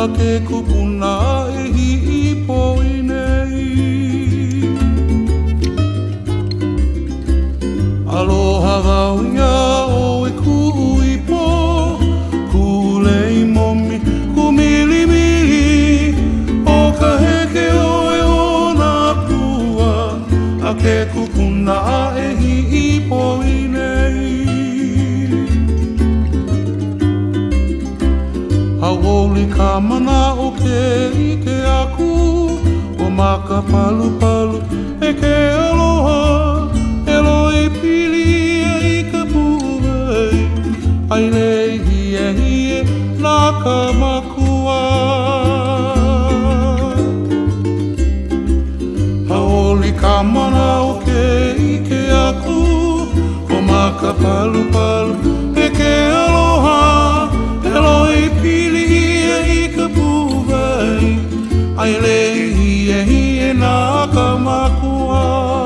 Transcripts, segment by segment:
ke kupuna e hi'i poi nei. Aloha wau ia o e ku'i po, kulei momi, kumili mili, o ka heke oe o nā pua, a ke kupuna e hi'i poi nei. Hauoli ka mana o ke ike aku, o maka palu palu e ke aloha, eloi pili e ka puwei, ai lei hie hie nā ka makua. Hauoli ka mana o ke ike aku, o maka palu palu e ke aloha, eloi pili i ka puwei, ai lei hie hie nā ka makua.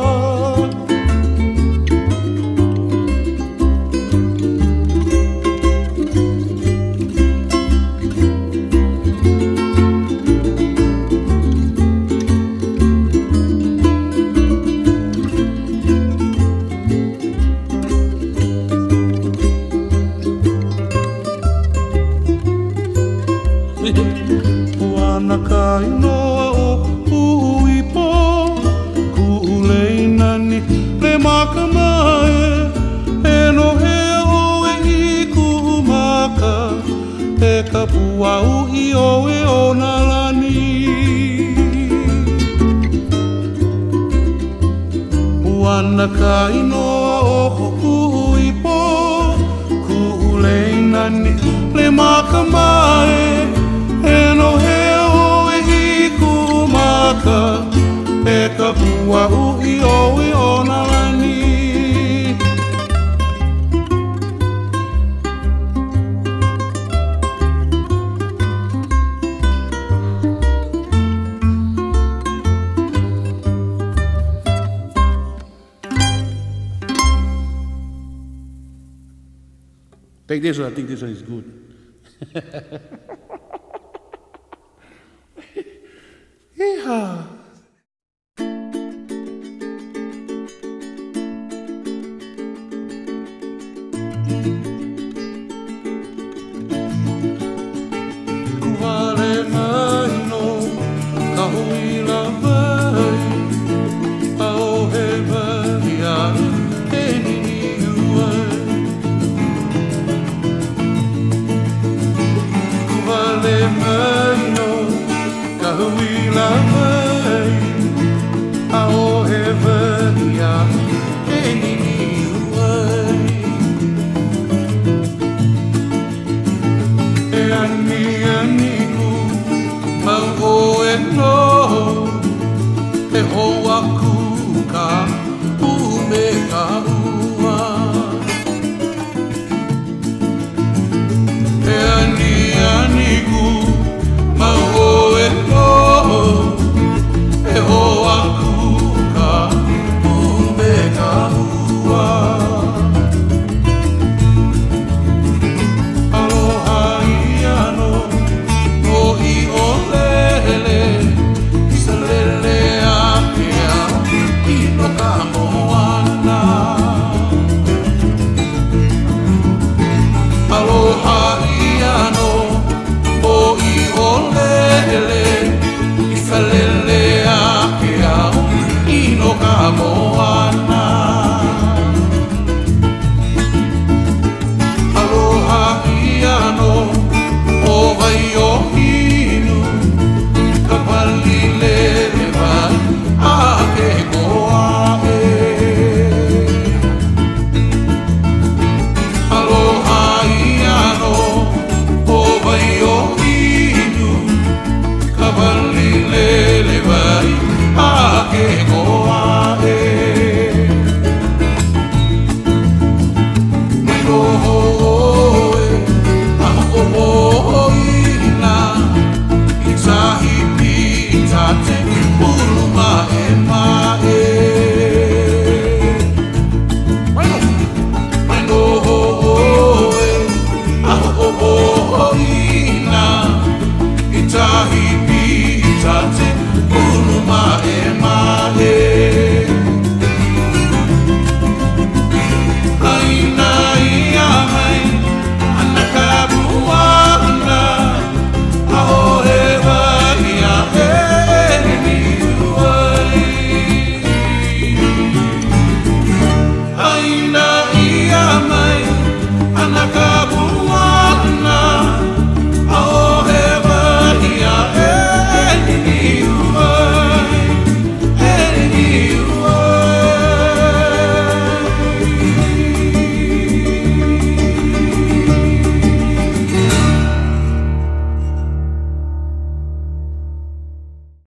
Puana ka inoa o ku'i po, ku'ulei nani le maka mai, e no hea oe i ku'u maka, e ka pua'u i oe o nā lani. Puana ka inoa o ku'i po, ku'ulei nani le maka mai, e no hea oe i ku'u maka, e ka pua'u i oe o nā lani. Take this one, I think this one is good. Yeehaw. Kuale mai no ka huila vai, a o he vai a e nini uai. Kuale mai no ka huila vai, a o he vai a e nini uai. E ani ani ku mau o e no, e ho aku ka ume ka ua. E ani ani ku